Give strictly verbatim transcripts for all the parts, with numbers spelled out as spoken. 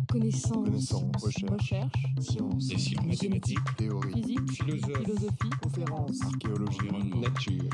Connaissance, Connaissance, recherche, recherche, science, sciences, sciences, mathématiques, théorie, physique, philosophie, philosophie, conférences, archéologie, environnement, nature.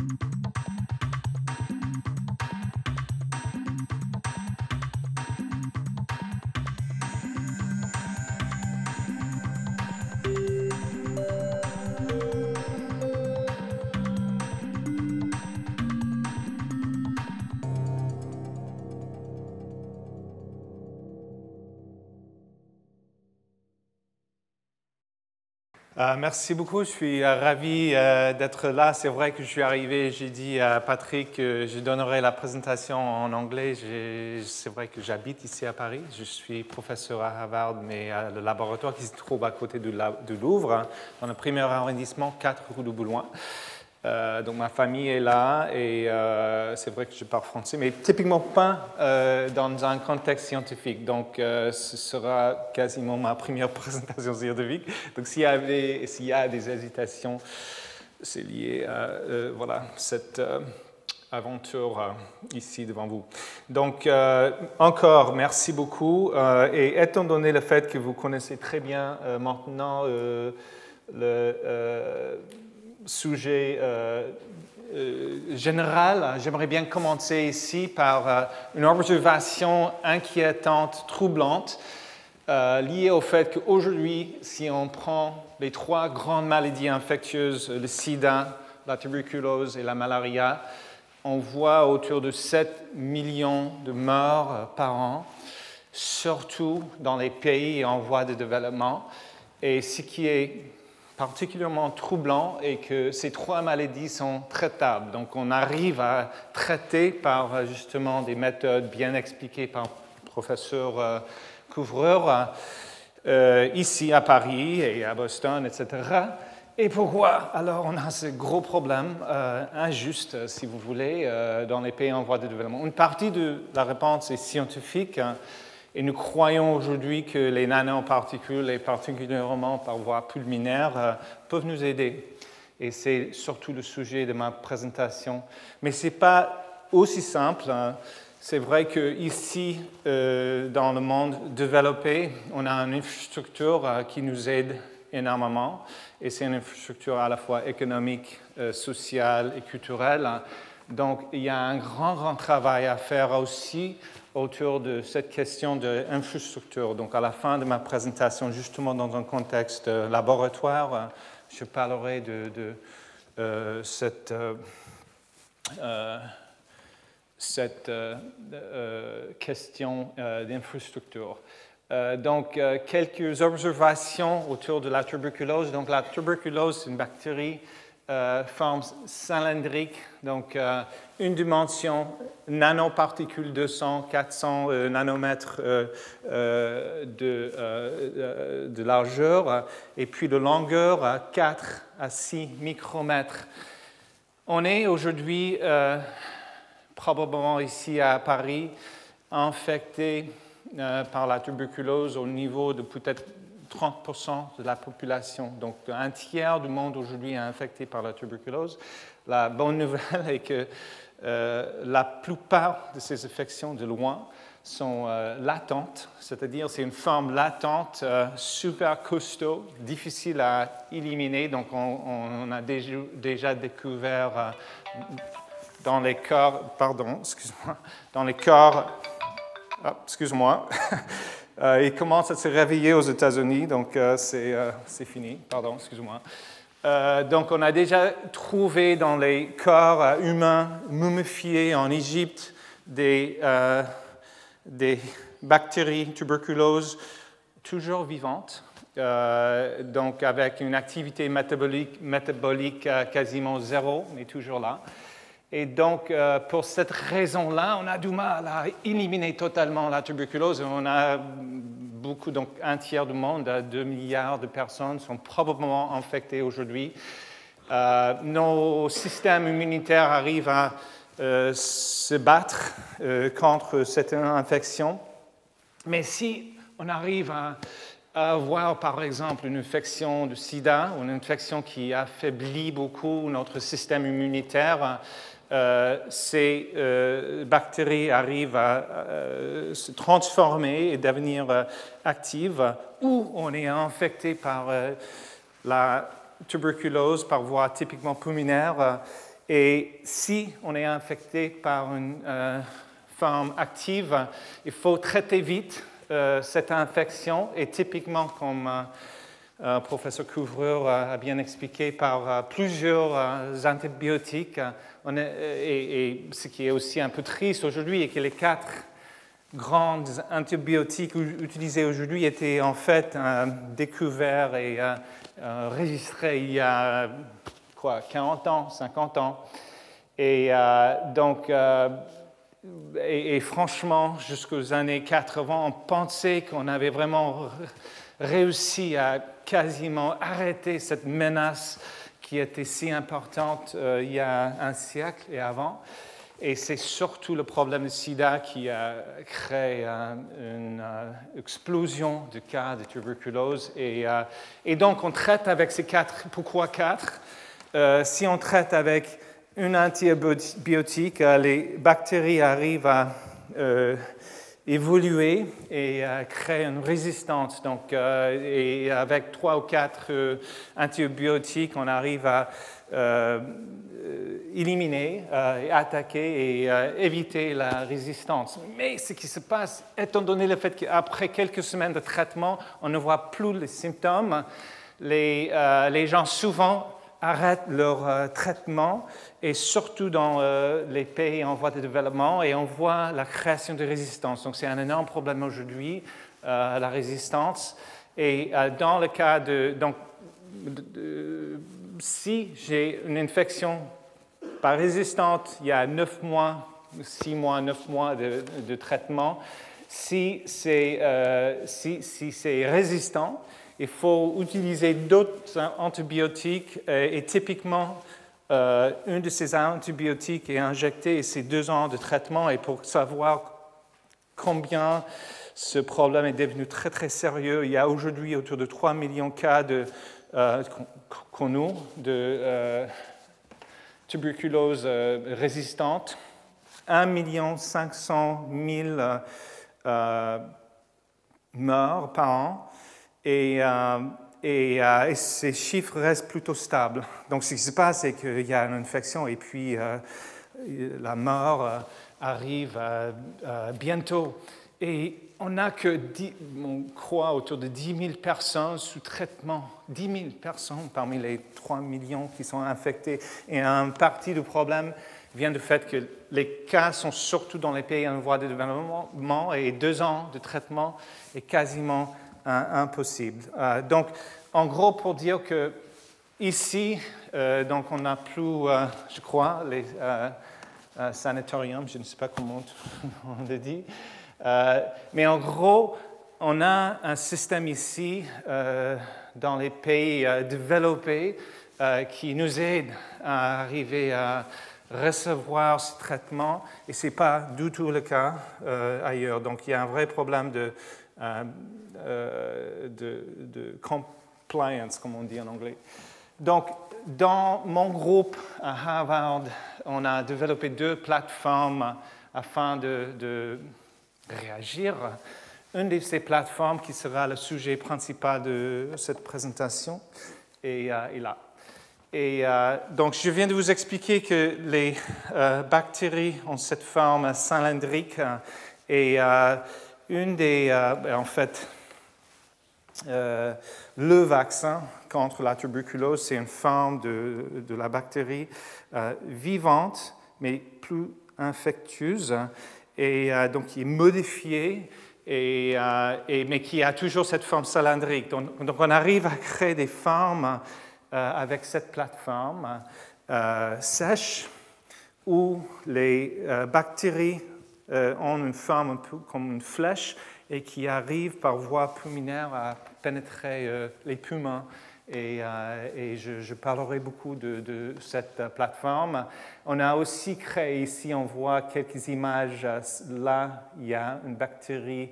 Euh, merci beaucoup, je suis euh, ravi euh, d'être là. C'est vrai que je suis arrivé, j'ai dit à Patrick que je donnerai la présentation en anglais. C'est vrai que j'habite ici à Paris. Je suis professeur à Harvard, mais à le laboratoire qui se trouve à côté du, du Louvre, hein, dans le premier arrondissement, quatre rue du Boulogne. Euh, donc ma famille est là et euh, c'est vrai que je parle français, mais typiquement pas euh, dans un contexte scientifique. Donc euh, ce sera quasiment ma première présentation scientifique. Donc s'il y a des, s'il y a des hésitations, c'est lié à euh, voilà, cette euh, aventure euh, ici devant vous. Donc euh, encore, merci beaucoup. Euh, et étant donné le fait que vous connaissez très bien euh, maintenant euh, le... Euh, sujet euh, euh, général, j'aimerais bien commencer ici par euh, une observation inquiétante, troublante, euh, liée au fait qu'aujourd'hui, si on prend les trois grandes maladies infectieuses, le sida, la tuberculose et la malaria, on voit autour de sept millions de morts euh, par an, surtout dans les pays en voie de développement. Et ce qui est particulièrement troublant est que ces trois maladies sont traitables. Donc, on arrive à traiter par justement des méthodes bien expliquées par le professeur euh, Couvreur euh, ici à Paris et à Boston, et cetera. Et pourquoi alors on a ce gros problème euh, injuste, si vous voulez, euh, dans les pays en voie de développement? Une partie de la réponse est scientifique. Hein, Et nous croyons aujourd'hui que les nanoparticules, et particulièrement par voie pulmonaire, euh, peuvent nous aider. Et c'est surtout le sujet de ma présentation. Mais ce n'est pas aussi simple. Hein. C'est vrai qu'ici, euh, dans le monde développé, on a une infrastructure euh, qui nous aide énormément. Et c'est une infrastructure à la fois économique, euh, sociale et culturelle. Donc, il y a un grand, grand travail à faire aussi autour de cette question de l'infrastructure. Donc, à la fin de ma présentation, justement dans un contexte laboratoire, je parlerai de, de euh, cette, euh, euh, cette euh, euh, question euh, d'infrastructure. Euh, donc, euh, quelques observations autour de la tuberculose. Donc, la tuberculose, c'est une bactérie Euh, forme cylindrique, donc euh, une dimension, nanoparticules deux cents, quatre cents euh, nanomètres euh, euh, de, euh, de largeur, et puis de longueur à quatre à six micromètres. On est aujourd'hui, euh, probablement ici à Paris, infecté euh, par la tuberculose au niveau de peut-être trente pour cent de la population. Donc, un tiers du monde aujourd'hui est infecté par la tuberculose. La bonne nouvelle est que euh, la plupart de ces infections, de loin, sont euh, latentes, c'est-à-dire c'est une forme latente, euh, super costaud, difficile à éliminer. Donc, on, on a déjà, déjà découvert euh, dans les corps, pardon, excuse-moi, dans les corps, oh, excuse-moi, Euh, il commence à se réveiller aux États-Unis, donc euh, c'est euh, fini. Pardon, excuse-moi. Euh, donc, on a déjà trouvé dans les corps euh, humains mumifiés en Égypte des, euh, des bactéries tuberculoses toujours vivantes, euh, donc avec une activité métabolique, métabolique euh, quasiment zéro, mais toujours là. Et donc, euh, pour cette raison-là, on a du mal à éliminer totalement la tuberculose. On a beaucoup, donc un tiers du monde, deux milliards de personnes sont probablement infectées aujourd'hui. Euh, nos systèmes immunitaires arrivent à euh, se battre euh, contre cette infection. Mais si on arrive à avoir, par exemple, une infection de sida ou une infection qui affaiblit beaucoup notre système immunitaire, euh, ces euh, bactéries arrivent à euh, se transformer et devenir euh, actives, ou on est infecté par euh, la tuberculose par voie typiquement pulmonaire. Et si on est infecté par une euh, forme active, il faut traiter vite euh, cette infection. Et typiquement, comme euh, euh, professeur Couvreur a bien expliqué, par euh, plusieurs euh, antibiotiques. On est, et, et ce qui est aussi un peu triste aujourd'hui est que les quatre grands antibiotiques utilisés aujourd'hui étaient en fait euh, découverts et euh, enregistrés il y a quoi, quarante ans, cinquante ans. Et euh, donc, euh, et, et franchement, jusqu'aux années quatre-vingts, on pensait qu'on avait vraiment réussi à quasiment arrêter cette menace qui était si importante euh, il y a un siècle et avant. Et c'est surtout le problème du sida qui a créé euh, une euh, explosion de cas de tuberculose. Et, euh, et donc, on traite avec ces quatre. Pourquoi quatre? euh, Si on traite avec une antibiotique, euh, les bactéries arrivent à euh, évoluer et à créer une résistance. Donc, euh, et avec trois ou quatre euh, antibiotiques, on arrive à euh, éliminer, euh, et attaquer et euh, éviter la résistance. Mais ce qui se passe, étant donné le fait qu'après quelques semaines de traitement, on ne voit plus les symptômes, les, euh, les gens souvent arrêtent leur euh, traitement, et surtout dans euh, les pays en voie de développement, et on voit la création de résistance. Donc c'est un énorme problème aujourd'hui, euh, la résistance. Et euh, dans le cas de... Donc, de, de, si j'ai une infection pas résistante, il y a neuf mois, six mois, neuf mois de, de traitement. Si c'est euh, si, si c'est résistant, il faut utiliser d'autres antibiotiques euh, et typiquement, euh, un de ces antibiotiques est injecté et c'est deux ans de traitement. Et pour savoir combien ce problème est devenu très, très sérieux, il y a aujourd'hui autour de trois millions de cas de, euh, connus de euh, tuberculose euh, résistante, un million cinq cent mille euh, euh, morts par an, et, euh, et, euh, et ces chiffres restent plutôt stables. Donc, ce qui se passe, c'est qu'il y a une infection et puis euh, la mort euh, arrive euh, euh, bientôt. Et on n'a que, dix, on croit, autour de dix mille personnes sous traitement. dix mille personnes parmi les trois millions qui sont infectés. Et une partie du problème vient du fait que les cas sont surtout dans les pays en voie de développement et deux ans de traitement est quasiment un, impossible. Euh, donc, en gros, pour dire que ici, euh, donc on n'a plus, euh, je crois, les euh, euh, sanatoriums, je ne sais pas comment on le dit, Euh, mais en gros, on a un système ici, euh, dans les pays euh, développés, euh, qui nous aide à arriver à recevoir ce traitement, et ce n'est pas du tout le cas euh, ailleurs. Donc, il y a un vrai problème de, euh, euh, de, de compliance, comme on dit en anglais. Donc, dans mon groupe à Harvard, on a développé deux plateformes afin de, de réagir. Une de ces plateformes qui sera le sujet principal de cette présentation est, euh, est là. Et euh, donc, je viens de vous expliquer que les euh, bactéries ont cette forme cylindrique et euh, une des, euh, en fait, euh, le vaccin contre la tuberculose, c'est une forme de, de la bactérie euh, vivante, mais plus infectieuse, et euh, donc qui est modifiée, et, euh, et, mais qui a toujours cette forme cylindrique. Donc, donc on arrive à créer des formes euh, avec cette plateforme euh, sèche, où les euh, bactéries euh, ont une forme un peu comme une flèche et qui arrivent par voie pulmonaire à pénétrer euh, les poumons. Et, euh, et je, je parlerai beaucoup de, de cette euh, plateforme. On a aussi créé ici, on voit quelques images. Là, il y a une bactérie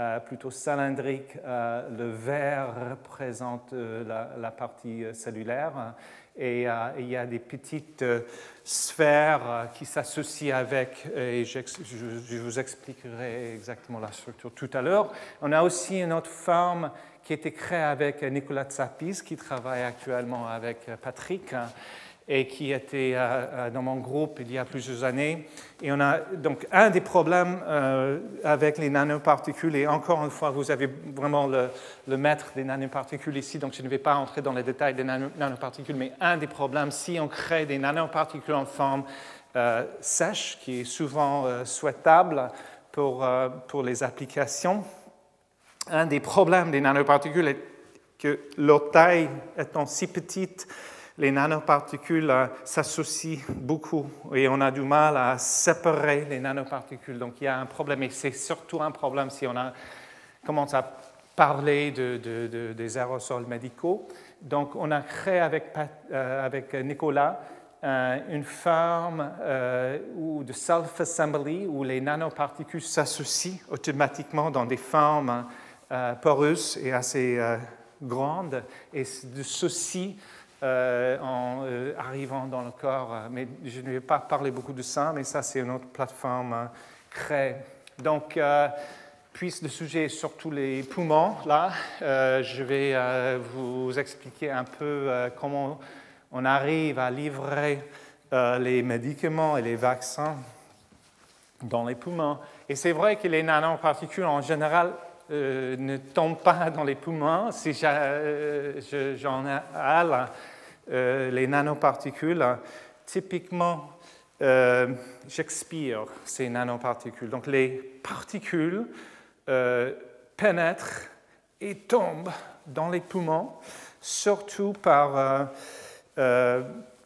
euh, plutôt cylindrique. Euh, le vert représente euh, la, la partie cellulaire. Et euh, il y a des petites euh, sphères euh, qui s'associent avec, et je, je vous expliquerai exactement la structure tout à l'heure. On a aussi une autre forme qui a été créée avec Nicolas Tsapis, qui travaille actuellement avec Patrick, et qui était euh, dans mon groupe il y a plusieurs années. Et on a donc un des problèmes euh, avec les nanoparticules, et encore une fois, vous avez vraiment le, le maître des nanoparticules ici, donc je ne vais pas entrer dans les détails des nano, nanoparticules, mais un des problèmes, si on crée des nanoparticules en forme euh, sèche, qui est souvent euh, souhaitable pour, euh, pour les applications, un des problèmes des nanoparticules est que leur taille étant si petite, les nanoparticules euh, s'associent beaucoup et on a du mal à séparer les nanoparticules. Donc il y a un problème, et c'est surtout un problème si on a, commence à parler de, de, de, des aérosols médicaux. Donc on a créé avec, euh, avec Nicolas euh, une forme euh, ou de self-assembly où les nanoparticules s'associent automatiquement dans des formes euh, poreuses et assez euh, grandes. Et de ceci, Euh, en euh, arrivant dans le corps, euh, mais je ne vais pas parler beaucoup de ça, mais ça c'est une autre plateforme euh, créée. Donc, euh, puisque le sujet est surtout les poumons, là, euh, je vais euh, vous expliquer un peu euh, comment on arrive à livrer euh, les médicaments et les vaccins dans les poumons. Et c'est vrai que les nanoparticules en général Euh, ne tombent pas dans les poumons. Si j'en ai là, euh, les nanoparticules, typiquement, euh, j'expire ces nanoparticules. Donc les particules euh, pénètrent et tombent dans les poumons, surtout par euh, euh,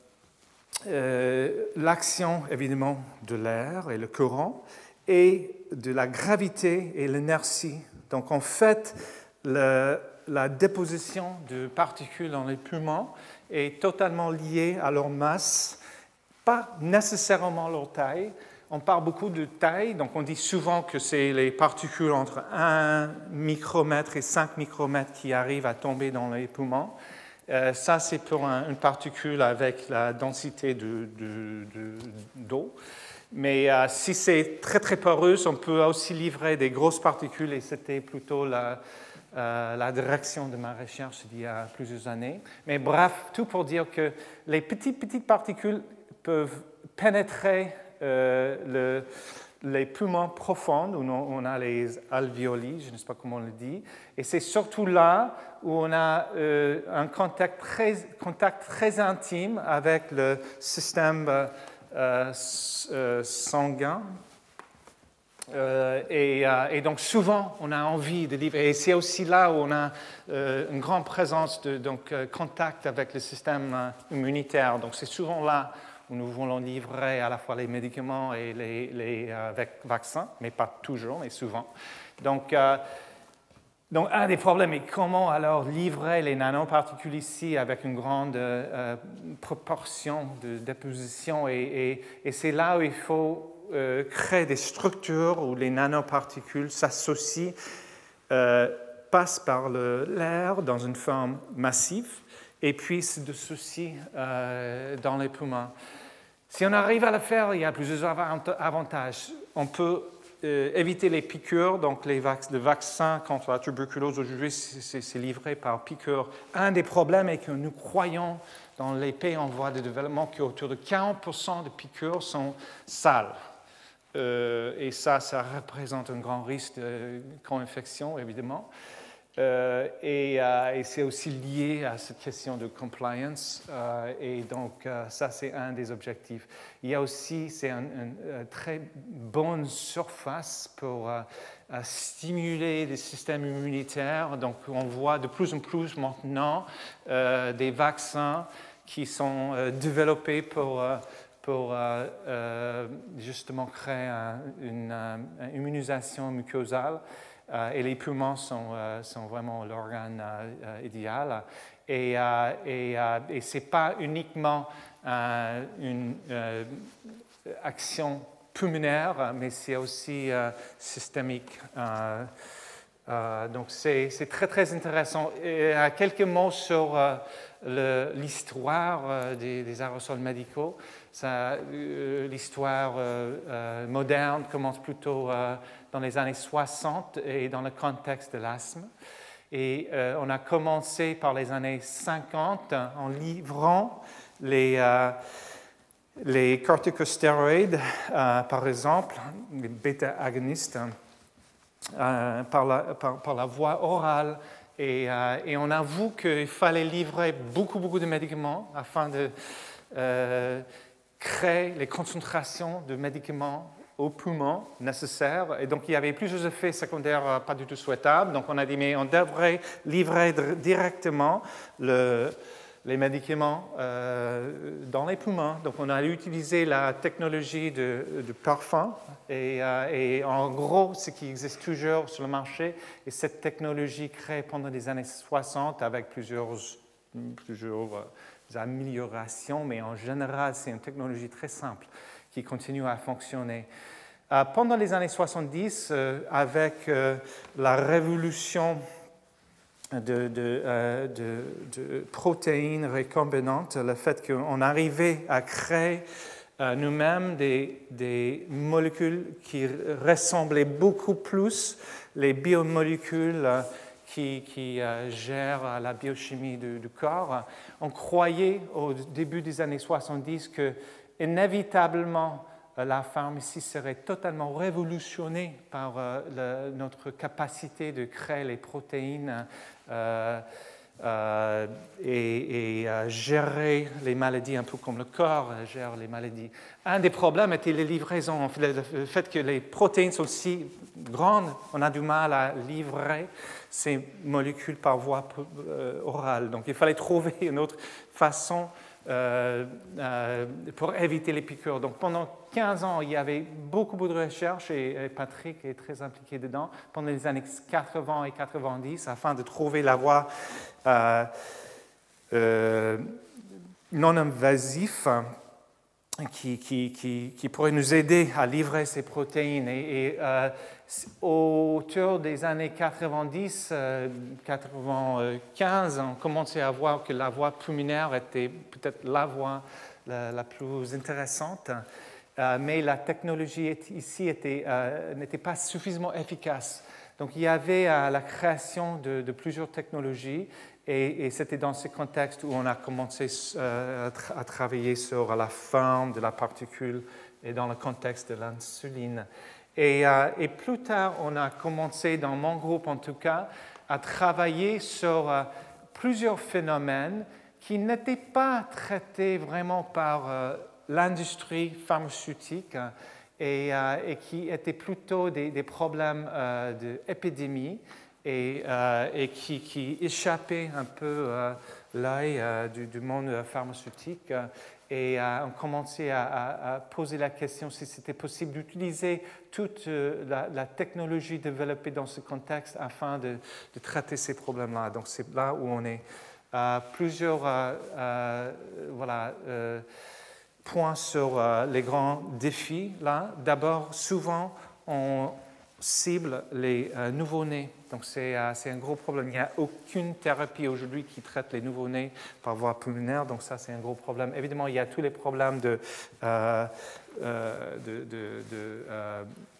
euh, l'action, évidemment, de l'air et le courant, et de la gravité et l'inertie. Donc, en fait, le, la déposition de particules dans les poumons est totalement liée à leur masse, pas nécessairement leur taille. On parle beaucoup de taille, donc on dit souvent que c'est les particules entre un micromètre et cinq micromètres qui arrivent à tomber dans les poumons. Euh, ça, c'est pour un, une particule avec la densité de, de, de, d'eau. Mais euh, si c'est très, très poreux, on peut aussi livrer des grosses particules, et c'était plutôt la, euh, la direction de ma recherche il y a plusieurs années. Mais bref, tout pour dire que les petites, petites particules peuvent pénétrer euh, le, les poumons profonds, où on a les alvéoles, je ne sais pas comment on le dit, et c'est surtout là où on a euh, un contact très, contact très intime avec le système euh, Euh, euh, sanguin. Euh, et, euh, et donc souvent, on a envie de livrer. Et c'est aussi là où on a euh, une grande présence de donc, euh, contact avec le système euh, immunitaire. Donc c'est souvent là où nous voulons livrer à la fois les médicaments et les, les euh, vaccins, mais pas toujours, mais souvent. Donc, euh, Donc, un des problèmes est comment alors livrer les nanoparticules ici avec une grande euh, proportion de déposition. Et, et, et c'est là où il faut euh, créer des structures où les nanoparticules s'associent, euh, passent par l'air dans une forme massive et puis se dissocient euh, dans les poumons. Si on arrive à le faire, il y a plusieurs avantages. On peut Euh, éviter les piqûres, donc les vac le vaccin contre la tuberculose aujourd'hui, c'est livré par piqûre. Un des problèmes est que nous croyons dans les pays en voie de développement qu'autour de quarante pour cent de piqûres sont sales. Euh, et ça, ça représente un grand risque de co-infection, évidemment. Euh, et, euh, et c'est aussi lié à cette question de compliance. Euh, et donc, euh, ça, c'est un des objectifs. Il y a aussi, c'est une un, un très bonne surface pour euh, stimuler les systèmes immunitaires. Donc, on voit de plus en plus maintenant euh, des vaccins qui sont euh, développés pour... Euh, pour euh, euh, justement créer un, une, une immunisation mucosale. Euh, et les poumons sont, euh, sont vraiment l'organe euh, idéal. Et, euh, et, euh, et ce n'est pas uniquement euh, une euh, action pulmonaire, mais c'est aussi euh, systémique. Euh, Euh, donc c'est très très intéressant. Et, euh, quelques mots sur euh, l'histoire euh, des, des aérosols médicaux. Euh, l'histoire euh, euh, moderne commence plutôt euh, dans les années soixante et dans le contexte de l'asthme. Et euh, on a commencé par les années cinquante en livrant les, euh, les corticostéroïdes, euh, par exemple, les bêta-agonistes, euh, par, la, par, par la voie orale. Et, euh, et on avoue qu'il fallait livrer beaucoup, beaucoup de médicaments afin de euh, créer les concentrations de médicaments au poumon nécessaires. Et donc, il y avait plusieurs effets secondaires pas du tout souhaitables. Donc, on a dit, mais on devrait livrer directement le, les médicaments euh, dans les poumons. Donc, on a utilisé la technologie de, de parfum. Et, euh, et en gros, ce qui existe toujours sur le marché, et cette technologie créée pendant les années soixante avec plusieurs, plusieurs améliorations, mais en général, c'est une technologie très simple qui continue à fonctionner. Euh, pendant les années soixante-dix, euh, avec euh, la révolution de, de, euh, de, de protéines recombinantes, le fait qu'on arrivait à créer euh, nous-mêmes des, des molécules qui ressemblaient beaucoup plus les biomolécules euh, qui, qui euh, gèrent la biochimie du, du corps. On croyait au début des années soixante-dix que inévitablement, la pharmacie serait totalement révolutionnée par euh, le, notre capacité de créer les protéines euh, euh, et, et euh, gérer les maladies un peu comme le corps gère les maladies. Un des problèmes était les livraisons, le fait que les protéines sont si grandes, on a du mal à livrer ces molécules par voie euh, orale. Donc il fallait trouver une autre façon Euh, euh, pour éviter les piqûres. Donc pendant quinze ans, il y avait beaucoup, beaucoup de recherches et, et Patrick est très impliqué dedans pendant les années quatre-vingts et quatre-vingt-dix afin de trouver la voie euh, euh, non invasive qui, qui, qui, qui pourrait nous aider à livrer ces protéines. Et, et euh, autour des années quatre-vingt-dix, quatre-vingt-quinze, on commençait à voir que la voie pulmonaire était peut-être la voie la, la plus intéressante, euh, mais la technologie ici euh, n'était pas suffisamment efficace. Donc il y avait euh, la création de, de plusieurs technologies. Et, et c'était dans ce contexte où on a commencé euh, à, tra à travailler sur la forme de la particule et dans le contexte de l'insuline. Et, euh, et plus tard, on a commencé, dans mon groupe en tout cas, à travailler sur euh, plusieurs phénomènes qui n'étaient pas traités vraiment par euh, l'industrie pharmaceutique et, euh, et qui étaient plutôt des, des problèmes euh, d'épidémie. Et, euh, et qui, qui échappait un peu euh, l'œil euh, du, du monde pharmaceutique. Et euh, on commençait à, à, à poser la question si c'était possible d'utiliser toute euh, la, la technologie développée dans ce contexte afin de, de traiter ces problèmes-là. Donc c'est là où on est. Euh, plusieurs euh, euh, voilà, euh, points sur euh, les grands défis. Là, d'abord, souvent, on cible les euh, nouveau-nés. Donc, c'est euh, un gros problème. Il n'y a aucune thérapie aujourd'hui qui traite les nouveau-nés par voie pulmonaire. Donc, ça, c'est un gros problème. Évidemment, il y a tous les problèmes de, euh, euh, de, de, de euh,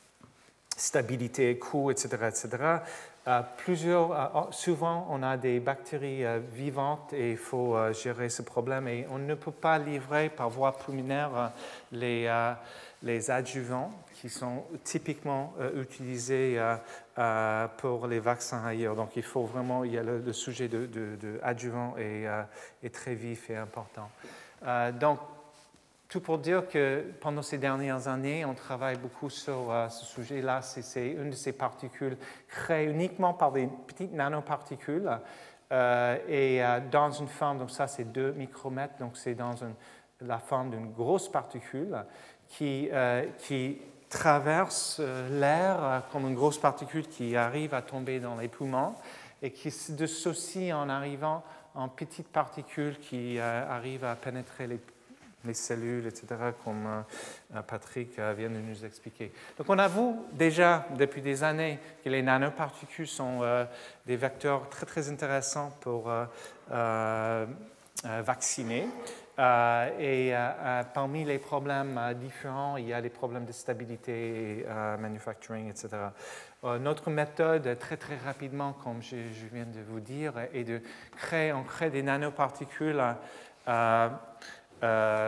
stabilité, coût, et cetera, et cetera. Euh, plusieurs, euh, souvent, on a des bactéries euh, vivantes et il faut euh, gérer ce problème. Et on ne peut pas livrer par voie pulmonaire euh, les, euh, les adjuvants qui sont typiquement euh, utilisés euh, euh, pour les vaccins ailleurs. Donc, il faut vraiment, il y a le, le sujet de, de, de adjuvant est, euh, est très vif et important. Euh, donc, tout pour dire que pendant ces dernières années, on travaille beaucoup sur euh, ce sujet-là. C'est une de ces particules créées uniquement par des petites nanoparticules euh, et euh, dans une forme, donc ça c'est deux micromètres, donc c'est dans une, la forme d'une grosse particule qui, euh, qui traverse euh, l'air euh, comme une grosse particule qui arrive à tomber dans les poumons et qui se dissocie en arrivant en petites particules qui euh, arrivent à pénétrer les les cellules, et cetera, comme euh, Patrick euh, vient de nous expliquer. Donc on avoue déjà depuis des années que les nanoparticules sont euh, des vecteurs très très intéressants pour euh, euh, euh, vacciner. Euh, et euh, euh, parmi les problèmes euh, différents, il y a les problèmes de stabilité, euh, manufacturing, et cetera. Euh, notre méthode, très très rapidement, comme je, je viens de vous dire, est de créer, on crée des nanoparticules euh, euh,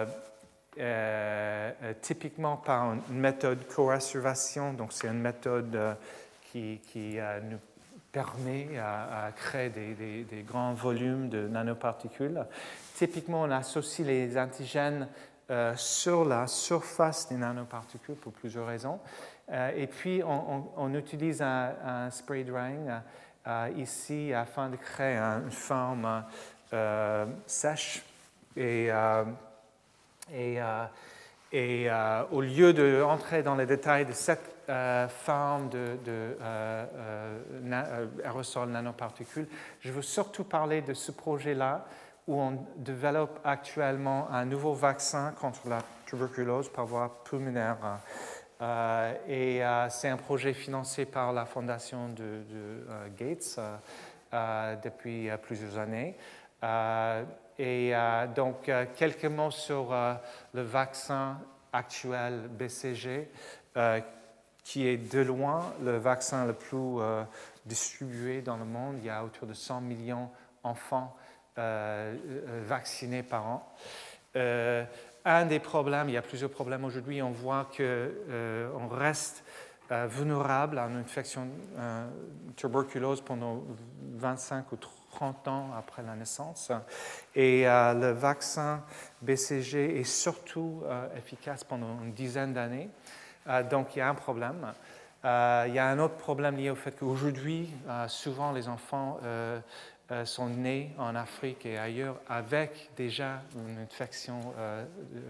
euh, typiquement par une méthode co-asservation. Donc c'est une méthode euh, qui, qui euh, nous permet à, à créer des, des, des grands volumes de nanoparticules. Typiquement, on associe les antigènes euh, sur la surface des nanoparticules pour plusieurs raisons. Euh, et puis, on, on, on utilise un, un spray drying euh, ici afin de créer une forme euh, sèche. Et, euh, et, euh, et euh, au lieu d'entrer dans les détails de cette euh, forme de, de euh, euh, na, euh, aérosol nanoparticules, je veux surtout parler de ce projet-là où on développe actuellement un nouveau vaccin contre la tuberculose par voie pulmonaire. Euh, et euh, c'est un projet financé par la fondation de, de euh, Gates euh, euh, depuis euh, plusieurs années. Euh, et euh, donc, euh, quelques mots sur euh, le vaccin actuel B C G, euh, qui est de loin le vaccin le plus euh, distribué dans le monde. Il y a autour de cent millions d'enfants euh, vaccinés par an. Euh, un des problèmes, il y a plusieurs problèmes aujourd'hui, on voit qu'on euh, reste euh, vulnérable à une infection euh, tuberculose pendant vingt-cinq ou trente ans après la naissance. Et euh, le vaccin B C G est surtout euh, efficace pendant une dizaine d'années. Euh, donc, il y a un problème. Euh, il y a un autre problème lié au fait qu'aujourd'hui, euh, souvent, les enfants euh, euh, sont nés en Afrique et ailleurs avec déjà une infection euh,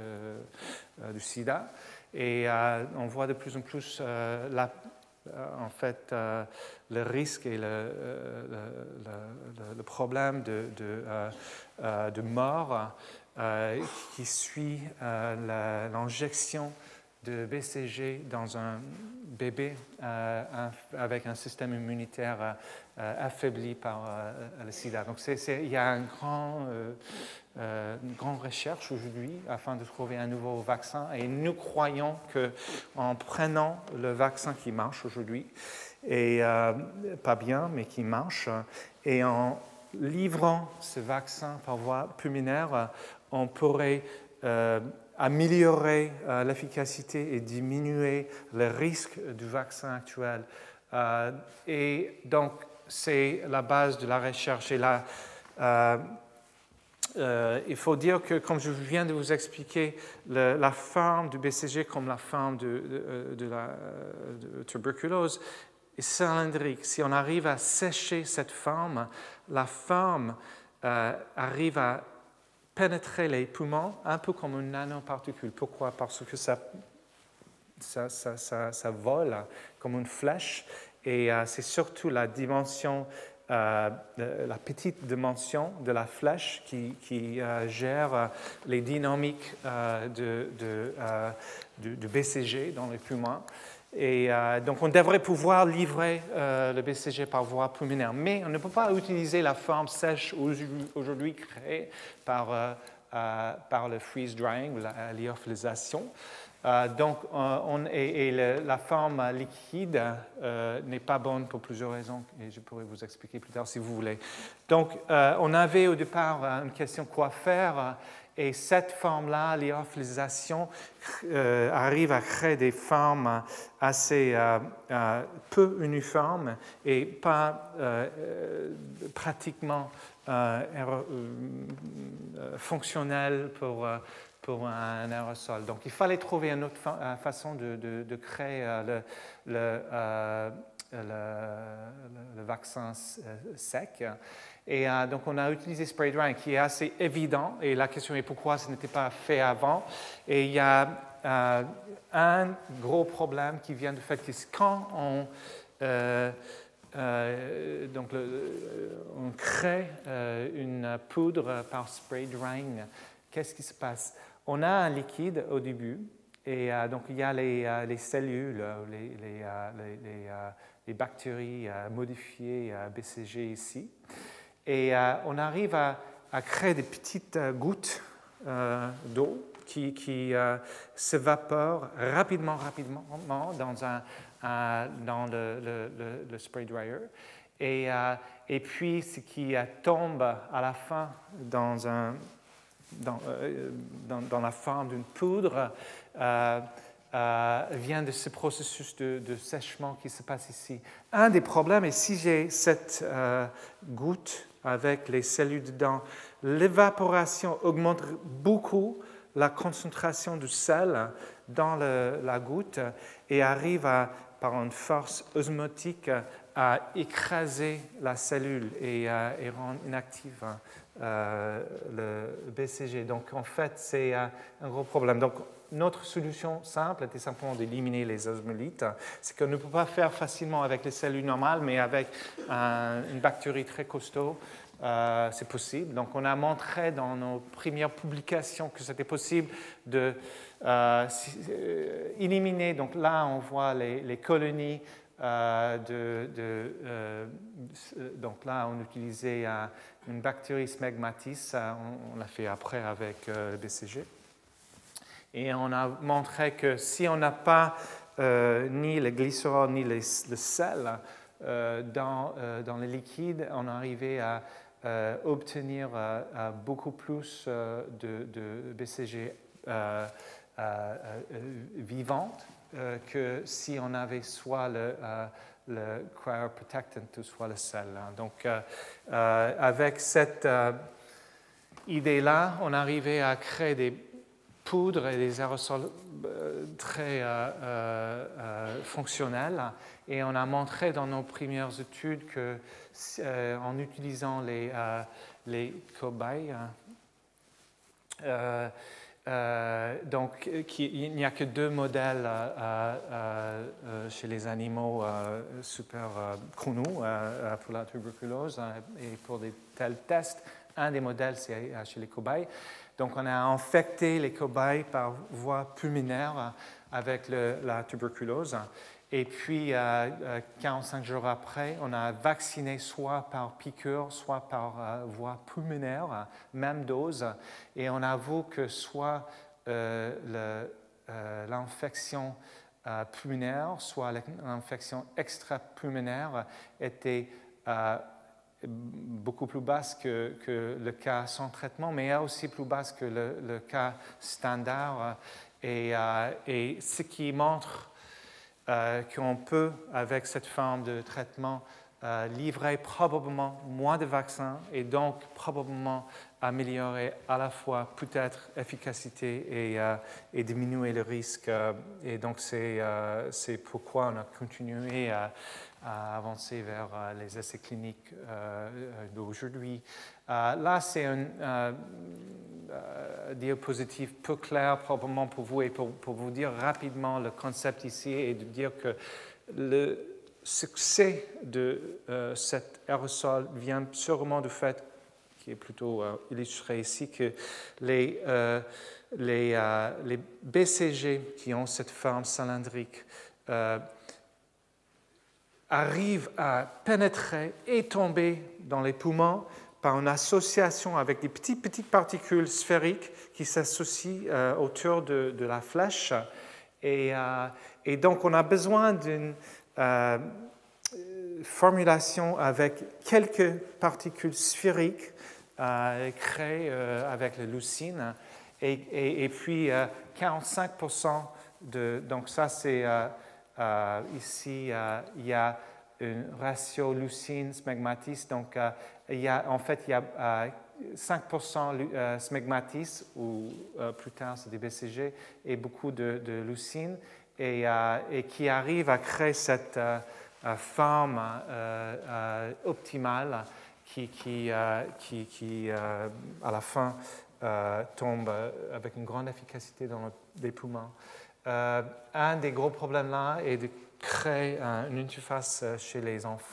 euh, du sida. Et euh, on voit de plus en plus, euh, la, euh, en fait, euh, le risque et le, euh, le, le, le problème de, de, euh, euh, de mort euh, qui suit euh, l'injection de B C G dans un bébé euh, un, avec un système immunitaire euh, affaibli par euh, le sida. Donc c'est, c'est, il y a un grand, euh, euh, une grande recherche aujourd'hui afin de trouver un nouveau vaccin et nous croyons qu'en prenant le vaccin qui marche aujourd'hui, et euh, pas bien, mais qui marche, et en livrant ce vaccin par voie pulmonaire, on pourrait euh, améliorer euh, l'efficacité et diminuer le risque du vaccin actuel. Euh, et donc, c'est la base de la recherche. Et là, euh, euh, il faut dire que, comme je viens de vous expliquer, le, la forme du B C G comme la forme de, de, de la de tuberculose est cylindrique. Si on arrive à sécher cette forme, la forme euh, arrive à pénétrer les poumons un peu comme une nanoparticule. Pourquoi? Parce que ça, ça, ça, ça, ça vole comme une flèche et euh, c'est surtout la dimension, euh, la petite dimension de la flèche qui, qui euh, gère les dynamiques euh, de, de, euh, du, du B C G dans les poumons. Et euh, donc, on devrait pouvoir livrer euh, le B C G par voie pulmonaire. Mais on ne peut pas utiliser la forme sèche aujourd'hui créée par, euh, euh, par le freeze drying, la lyophilisation. Euh, donc, euh, on, et, et le, la forme liquide euh, n'est pas bonne pour plusieurs raisons, et je pourrais vous expliquer plus tard si vous voulez. Donc, euh, on avait au départ une question quoi faire. Et cette forme-là, lyophilisation, euh, arrive à créer des formes assez euh, euh, peu uniformes et pas euh, euh, pratiquement euh, euh, fonctionnelles pour, euh, pour un aérosol. Donc, il fallait trouver une autre fa façon de, de, de créer euh, le, le, euh, le, le, le vaccin sec. Et euh, donc, on a utilisé spray drying qui est assez évident. Et la question est pourquoi ce n'était pas fait avant. Et il y a euh, un gros problème qui vient du fait que quand on, euh, euh, donc le, on crée euh, une poudre par spray drying, qu'est-ce qui se passe? on a un liquide au début, et euh, donc il y a les, euh, les cellules, les, les, euh, les, les, euh, les bactéries euh, modifiées euh, B C G ici, et euh, on arrive à, à créer des petites euh, gouttes euh, d'eau qui, qui euh, s'évaporent rapidement, rapidement dans, un, un, dans le, le, le, le spray dryer. Et, euh, et puis, ce qui euh, tombe à la fin dans, un, dans, euh, dans, dans la forme d'une poudre euh, euh, vient de ce processus de, de sèchement qui se passe ici. Un des problèmes est si j'ai cette euh, goutte avec les cellules dedans, l'évaporation augmente beaucoup la concentration du sel dans le, la goutte et arrive à, par une force osmotique à écraser la cellule et, euh, et rendre inactive euh, le B C G. Donc, en fait, c'est euh, un gros problème. Donc, notre solution simple était simplement d'éliminer les osmolytes. C'est qu'on ne peut pas faire facilement avec les cellules normales, mais avec un, une bactérie très costaud, euh, c'est possible. Donc, on a montré dans nos premières publications que c'était possible de euh, éliminer. Donc, là, on voit les, les colonies. Euh, de, de, euh, donc là, on utilisait euh, une bactérie Smegmatis, euh, on, on l'a fait après avec euh, le B C G. Et on a montré que si on n'a pas euh, ni le glycérol ni les, le sel euh, dans, euh, dans le liquide, on arrivait à euh, obtenir euh, à beaucoup plus euh, de, de B C G euh, euh, euh, vivante. Euh, que si on avait soit le, euh, le cryoprotectant ou soit le sel. Donc, euh, euh, avec cette euh, idée-là, on arrivait à créer des poudres et des aérosols euh, très euh, euh, fonctionnels. Et on a montré dans nos premières études que, euh, en utilisant les, euh, les cobayes, euh, Euh, donc, il n'y a que deux modèles euh, euh, chez les animaux euh, super euh, chrono euh, pour la tuberculose et pour des tels tests. Un des modèles, c'est chez les cobayes. Donc, on a infecté les cobayes par voie pulmonaire avec le, la tuberculose. Et puis, euh, quarante-cinq jours après, on a vacciné soit par piqûre, soit par euh, voie pulmonaire, même dose. Et on avoue que soit euh, le, euh, l'infection euh, pulmonaire, soit l'infection extra-pulmonaire était euh, beaucoup plus basse que, que le cas sans traitement, mais aussi plus basse que le, le cas standard. Et, euh, et ce qui montre Euh, qu'on peut, avec cette forme de traitement, euh, livrer probablement moins de vaccins et donc probablement améliorer à la fois peut-être efficacité et, euh, et diminuer le risque. Et donc, c'est, euh, c'est pourquoi on a continué à, à avancer vers euh, les essais cliniques euh, d'aujourd'hui. Euh, là, c'est un euh, euh, diapositive peu clair probablement pour vous et pour, pour vous dire rapidement le concept ici et de dire que le succès de euh, cet aérosol vient sûrement du fait, qui est plutôt euh, illustré ici, que les, euh, les, euh, les B C G qui ont cette forme cylindrique euh, arrivent à pénétrer et tomber dans les poumons par une association avec des petites, petites particules sphériques qui s'associent euh, autour de, de la flèche. Et, euh, et donc, on a besoin d'une euh, formulation avec quelques particules sphériques euh, créées euh, avec la leucine. Et, et, et puis, euh, quarante-cinq pour cent de... Donc, ça, c'est... Euh, euh, ici, euh, il y a un ratio leucine-smegmatis. Donc, euh, il y a, en fait, il y a euh, cinq pour cent euh, smegmatis, ou euh, plus tard, c'est des B C G, et beaucoup de, de leucine, et, euh, et qui arrive à créer cette euh, forme euh, euh, optimale qui, qui, euh, qui, qui euh, à la fin, euh, tombe avec une grande efficacité dans les poumons. Euh, un des gros problèmes là est de créer un, une interface chez les enfants.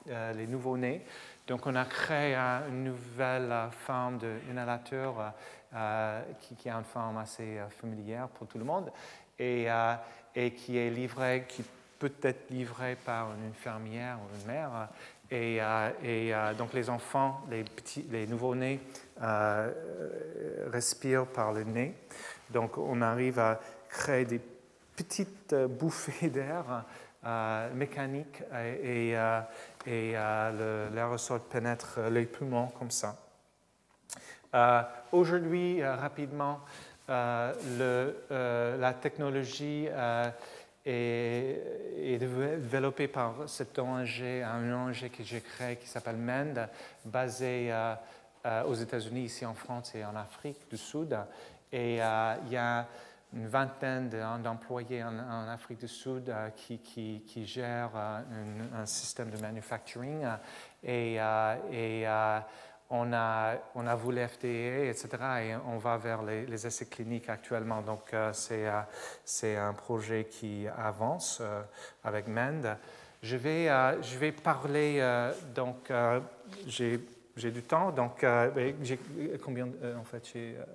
euh, les nouveau-nés. Donc, on a créé euh, une nouvelle euh, forme d'inhalateur euh, euh, qui, qui est une forme assez euh, familière pour tout le monde et, euh, et qui est livré, qui peut être livré par une infirmière ou une mère. Et, euh, et euh, donc, les enfants, les, petits, les nouveau-nés euh, respirent par le nez. Donc, on arrive à créer des petites euh, bouffées d'air euh, mécaniques et, et, euh, et euh, l'aérosol pénètre les poumons comme ça. Euh, Aujourd'hui, euh, rapidement, euh, le, euh, la technologie euh, est, est développée par cette O N G, un O N G que j'ai créé qui s'appelle MEND, basé euh, euh, aux États-Unis, ici en France et en Afrique du Sud. Et euh, il y a une vingtaine d'employés en, en Afrique du Sud euh, qui, qui, qui gèrent euh, un, un système de manufacturing. Et, euh, et euh, on a, on a voulu F D A, et cetera. Et on va vers les, les essais cliniques actuellement. Donc, euh, c'est euh, un projet qui avance euh, avec MEND. Je vais, euh, je vais parler, euh, donc, euh, j'ai du temps. Donc, euh, j'ai combien, euh, en fait, j'ai... Euh,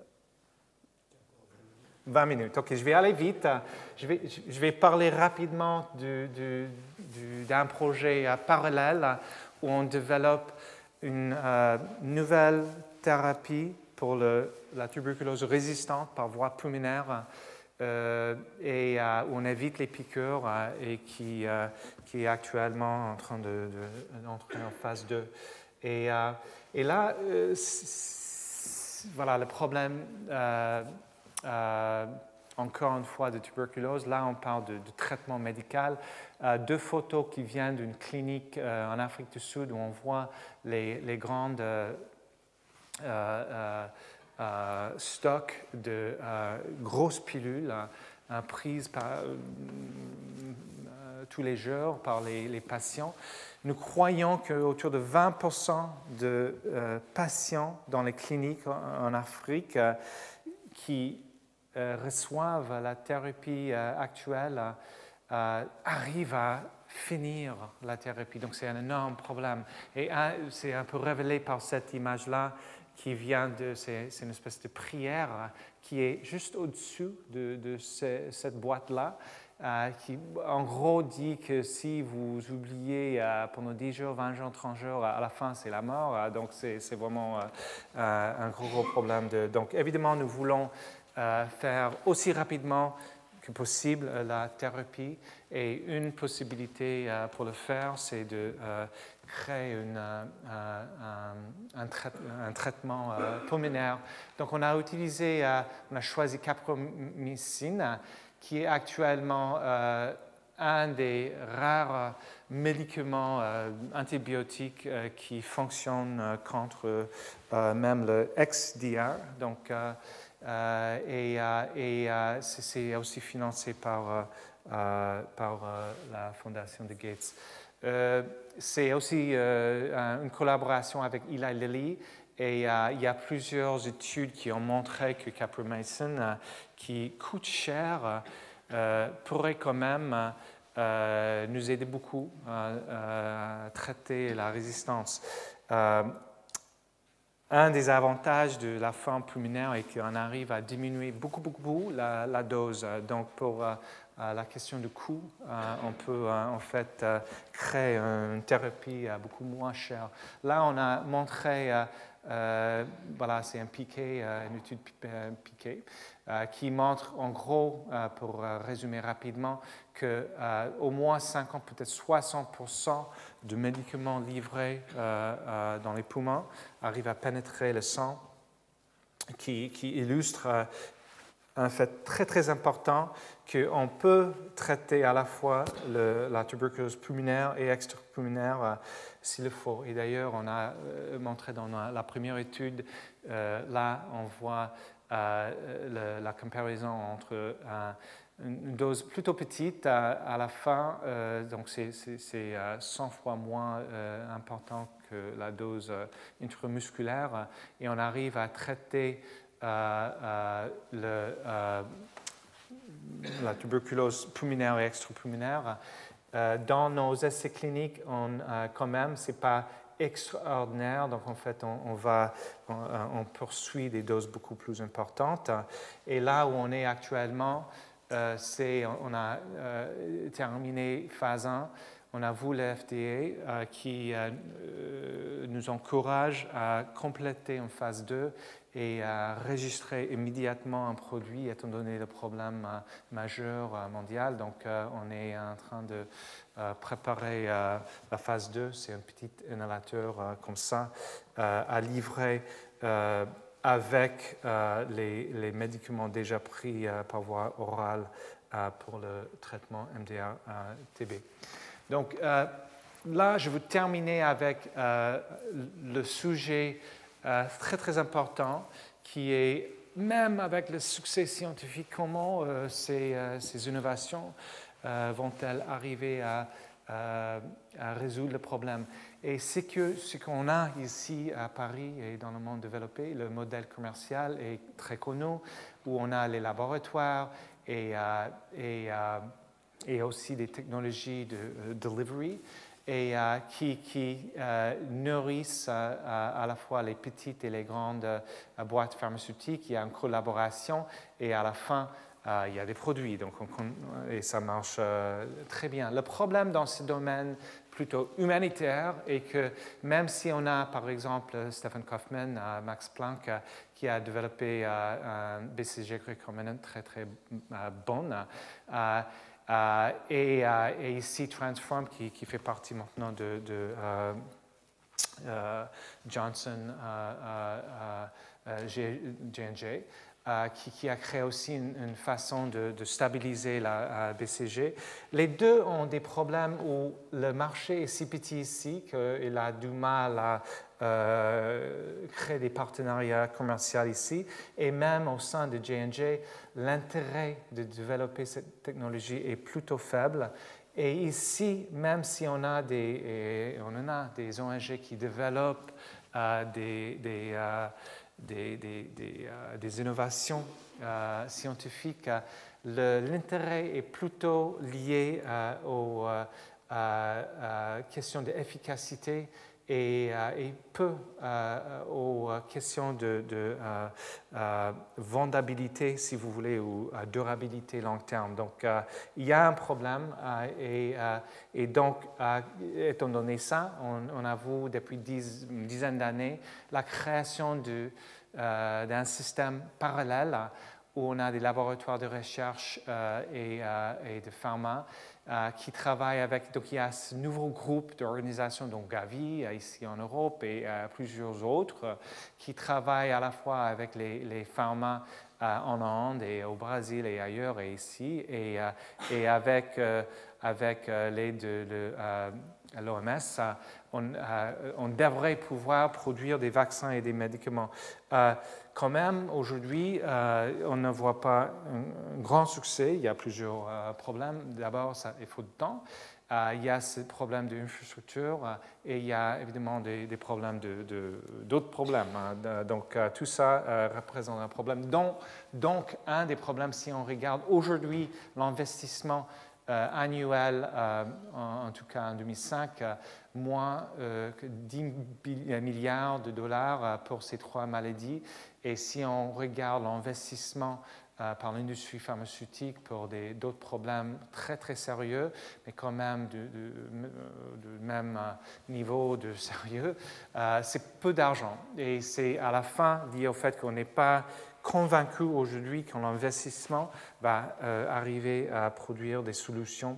vingt minutes. OK, je vais aller vite. Je vais, je vais parler rapidement d'un projet parallèle où on développe une euh, nouvelle thérapie pour le, la tuberculose résistante par voie pulmonaire euh, et euh, où on évite les piqûres euh, et qui, euh, qui est actuellement en train d'entrer de, de, en phase deux. Et, euh, et là, euh, voilà le problème. Euh, Euh, encore une fois de tuberculose. Là, on parle de, de traitement médical. Euh, deux photos qui viennent d'une clinique euh, en Afrique du Sud où on voit les, les grandes euh, euh, euh, stocks de euh, grosses pilules euh, prises par, euh, tous les jours par les, les patients. Nous croyons qu'autour de vingt pour cent de euh, patients dans les cliniques en, en Afrique euh, qui Euh, reçoivent la thérapie euh, actuelle euh, arrivent à finir la thérapie. Donc, c'est un énorme problème. Et c'est un peu révélé par cette image-là qui vient de... C'est une espèce de prière qui est juste au-dessus de, de ce, cette boîte-là, euh, qui, en gros, dit que si vous oubliez euh, pendant dix jours, vingt jours, trente jours, à la fin, c'est la mort. Euh, donc, c'est vraiment euh, un gros, gros problème. De, donc, évidemment, nous voulons Euh, faire aussi rapidement que possible euh, la thérapie. Et une possibilité euh, pour le faire, c'est de euh, créer une, euh, un, un, trai un traitement euh, pulmonaire. Donc, on a utilisé, euh, on a choisi capromycine, qui est actuellement euh, un des rares médicaments euh, antibiotiques euh, qui fonctionnent euh, contre euh, même le X D R. Donc, euh, Euh, et euh, et euh, c'est aussi financé par, euh, euh, par euh, la fondation de Gates. Euh, c'est aussi euh, une collaboration avec Eli Lilly et euh, il y a plusieurs études qui ont montré que capromycine, euh, qui coûte cher, euh, pourrait quand même euh, nous aider beaucoup à, à traiter la résistance. Euh, Un des avantages de la forme pulmonaire est qu'on arrive à diminuer beaucoup, beaucoup, beaucoup la, la dose. Donc, pour euh, la question du coût, euh, on peut euh, en fait euh, créer une thérapie euh, beaucoup moins chère. Là, on a montré, euh, euh, voilà, c'est un piqué, euh, une étude piqué, euh, qui montre en gros, euh, pour euh, résumer rapidement, qu'au euh, moins cinquante, peut-être soixante pour cent de médicaments livrés euh, euh, dans les poumons arrivent à pénétrer le sang, qui, qui illustre euh, un fait très très important qu'on peut traiter à la fois le, la tuberculose pulmonaire et extrapulmonaire euh, s'il le faut. Et d'ailleurs, on a euh, montré dans la, la première étude, euh, là on voit euh, le, la comparaison entre euh, une dose plutôt petite à, à la fin, euh, donc c'est euh, cent fois moins euh, important que la dose euh, intramusculaire, et on arrive à traiter euh, euh, le, euh, la tuberculose pulmonaire et extrapulmonaire Euh, dans nos essais cliniques, on, euh, quand même, ce n'est pas extraordinaire. Donc, en fait, on, on, va, on, on poursuit des doses beaucoup plus importantes. Et là où on est actuellement, euh, c'est, on a euh, terminé phase un. On a vu le F D A euh, qui euh, nous encourage à compléter en phase deux et à enregistrer immédiatement un produit étant donné le problème euh, majeur euh, mondial. Donc, euh, on est en train de euh, préparer euh, la phase deux. C'est un petit inhalateur euh, comme ça euh, à livrer euh, avec euh, les, les médicaments déjà pris euh, par voie orale euh, pour le traitement M D R T B. Donc euh, là, je veux terminer avec euh, le sujet euh, très très important qui est, même avec le succès scientifique, comment euh, ces, euh, ces innovations euh, vont-elles arriver à, à, à résoudre le problème. Et c'est que ce qu'on a ici à Paris et dans le monde développé, le modèle commercial est très connu, où on a les laboratoires et, euh, et euh, et aussi des technologies de uh, delivery, et uh, qui, qui uh, nourrissent uh, à la fois les petites et les grandes uh, boîtes pharmaceutiques. Il y a une collaboration et à la fin, uh, il y a des produits. Donc on, et ça marche uh, très bien. Le problème dans ce domaine plutôt humanitaire est que même si on a, par exemple, Stephen Kaufman, uh, Max Planck, uh, qui a développé uh, un B C G recombinant très, très uh, bon, uh, Uh, et, uh, et ici Transform qui, qui fait partie maintenant de, de uh, uh, Johnson uh, uh, uh, J and J, uh, qui, qui a créé aussi une, une façon de, de stabiliser la uh, B C G. Les deux ont des problèmes où le marché est si petit ici qu'il a du mal à Euh, créer des partenariats commerciaux ici, et même au sein de J and J, l'intérêt de développer cette technologie est plutôt faible. Et ici, même si on a des, on en a des O N G qui développent euh, des, des, euh, des, des, des, euh, des innovations euh, scientifiques, le, l'intérêt est plutôt lié euh, aux euh, euh, questions d'efficacité et, euh, et peu euh, aux questions de, de euh, euh, vendabilité, si vous voulez, ou euh, durabilité long terme. Donc, euh, il y a un problème euh, et, euh, et donc, euh, étant donné ça, on, on a vu depuis dix, une dizaine d'années la création de, euh, d'un système parallèle où on a des laboratoires de recherche euh, et, euh, et de pharma euh, qui travaillent avec, donc il y a ce nouveau groupe d'organisations, donc Gavi, euh, ici en Europe, et euh, plusieurs autres, euh, qui travaillent à la fois avec les, les pharma euh, en Inde et au Brésil et ailleurs et ici, et, euh, et avec, euh, avec euh, l'aide de, de euh, l'O M S, euh, on, euh, on devrait pouvoir produire des vaccins et des médicaments. Euh, quand même, aujourd'hui, euh, on ne voit pas un, un grand succès. Il y a plusieurs euh, problèmes. D'abord, ça, il faut du temps. Euh, il y a ce problème d'infrastructure euh, et il y a évidemment des, des problèmes de, de, d'autres problèmes. Hein. Donc, euh, tout ça euh, représente un problème. Donc, donc, un des problèmes, si on regarde aujourd'hui l'investissement Euh, annuel, euh, en, en tout cas en deux mille cinq, euh, moins euh, que dix milliards de dollars euh, pour ces trois maladies. Et si on regarde l'investissement euh, par l'industrie pharmaceutique pour des, d'autres problèmes très très sérieux, mais quand même du, du, du même niveau de sérieux, euh, c'est peu d'argent. Et c'est à la fin lié au fait qu'on n'est pas convaincu aujourd'hui que l'investissement va euh, arriver à produire des solutions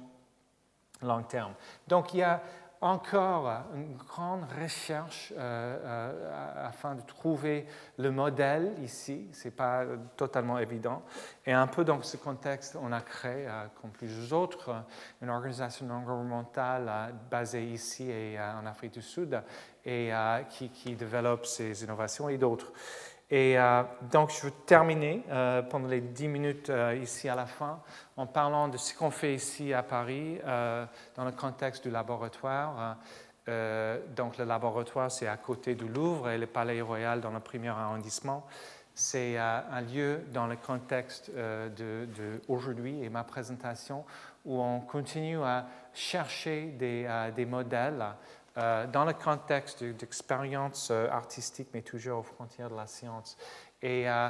long terme. Donc, il y a encore une grande recherche euh, euh, afin de trouver le modèle ici. Ce n'est pas totalement évident. Et un peu dans ce contexte, on a créé, euh, comme plusieurs autres, une organisation non gouvernementale euh, basée ici et euh, en Afrique du Sud et euh, qui, qui développe ces innovations et d'autres. Et euh, donc, je veux terminer euh, pendant les dix minutes euh, ici à la fin en parlant de ce qu'on fait ici à Paris euh, dans le contexte du laboratoire. Euh, donc, le laboratoire, c'est à côté du Louvre et le Palais Royal dans le premier arrondissement. C'est euh, un lieu dans le contexte euh, de, de aujourd'hui et ma présentation où on continue à chercher des, euh, des modèles euh, dans le contexte d'expériences euh, artistiques, mais toujours aux frontières de la science. Et euh,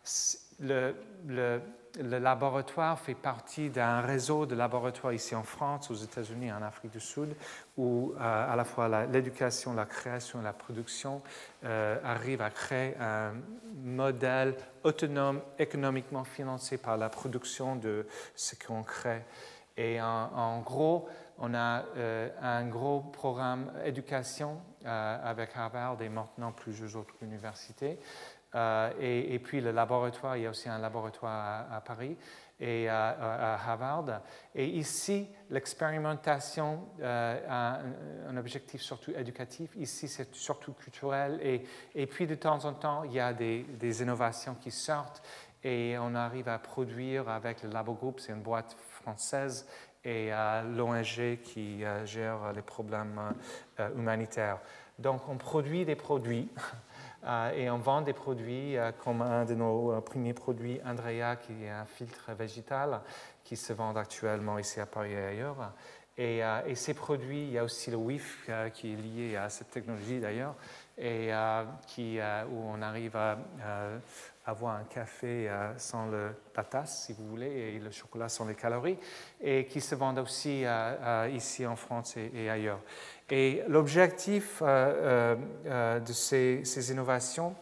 le, le, le laboratoire fait partie d'un réseau de laboratoires ici en France, aux États-Unis et en Afrique du Sud, où euh, à la fois l'éducation, la, la création et la production euh, arrivent à créer un modèle autonome, économiquement financé par la production de ce qu'on crée. Et en, en gros, on a euh, un gros programme éducation euh, avec Harvard et maintenant plusieurs autres universités. Euh, et, et puis le laboratoire, il y a aussi un laboratoire à, à Paris et à, à, Harvard. Et ici, l'expérimentation euh, a un, un objectif surtout éducatif. Ici, c'est surtout culturel. Et, et puis, de temps en temps, il y a des, des innovations qui sortent et on arrive à produire avec le Labo Group, c'est une boîte française, et euh, l'O N G qui euh, gère les problèmes euh, humanitaires. Donc, on produit des produits. Euh, et on vend des produits euh, comme un de nos euh, premiers produits, Andrea, qui est un filtre végétal qui se vend actuellement ici à Paris et ailleurs. Et, euh, et ces produits, il y a aussi le W I F euh, qui est lié à cette technologie d'ailleurs, et euh, qui, euh, où on arrive à euh, avoir un café euh, sans le, la tasse, si vous voulez, et le chocolat sans les calories, et qui se vendent aussi euh, euh, ici en France et, et ailleurs. Et l'objectif euh, euh, de ces, ces innovations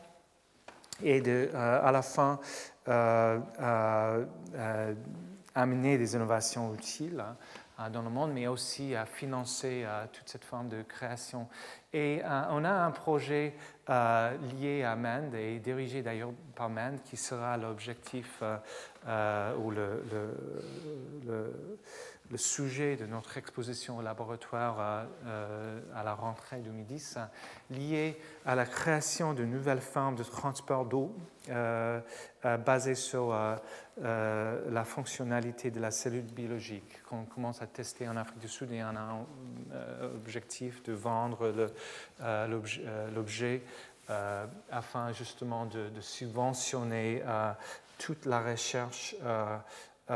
est de, euh, à la fin, euh, euh, euh, amener des innovations utiles hein, dans le monde, mais aussi à financer euh, toute cette forme de création. Et euh, on a un projet euh, lié à Mende et dirigé d'ailleurs par Mende qui sera l'objectif euh, euh, ou le, le, le, le sujet de notre exposition au laboratoire euh, euh, à la rentrée deux mille dix, lié à la création de nouvelles formes de transport d'eau euh, euh, basées sur euh, euh, la fonctionnalité de la cellule biologique qu'on commence à tester en Afrique du Sud et on a un euh, objectif de vendre le, euh, l'objet, euh, l'objet euh, afin justement de, de subventionner euh, toute la recherche euh, Euh,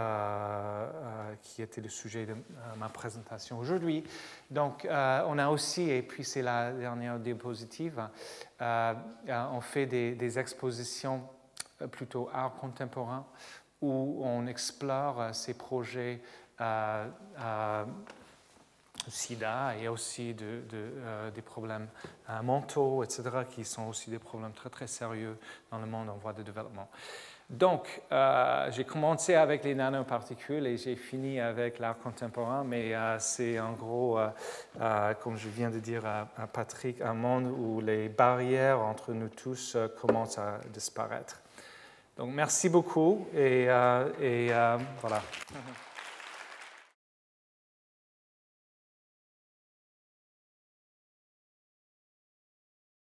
euh, qui était le sujet de euh, ma présentation aujourd'hui. Donc, euh, on a aussi, et puis c'est la dernière diapositive, euh, euh, on fait des, des expositions plutôt art contemporain où on explore euh, ces projets euh, euh, sida et aussi de, de, euh, des problèmes euh, mentaux, et cetera, qui sont aussi des problèmes très, très sérieux dans le monde en voie de développement. Donc, euh, j'ai commencé avec les nanoparticules et j'ai fini avec l'art contemporain, mais euh, c'est en gros, euh, euh, comme je viens de dire à, à Patrick, un monde où les barrières entre nous tous euh, commencent à disparaître. Donc, merci beaucoup et, euh, et euh, voilà.